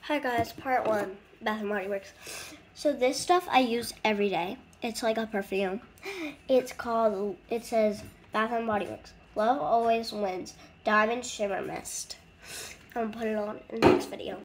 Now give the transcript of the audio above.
Hi guys, part 1, Bath and Body Works. So this stuff I use every day. It's like a perfume. It says Bath and Body Works. Love always wins. Diamond Shimmer Mist. I'm gonna put it on in the next video.